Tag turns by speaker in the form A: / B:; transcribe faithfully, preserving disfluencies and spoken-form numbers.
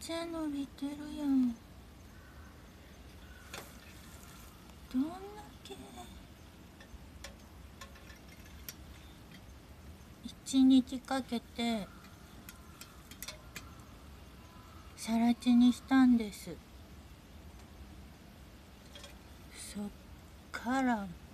A: ちゃ伸びてるやん。どんだけ一日かけてさら地にしたんです。そっから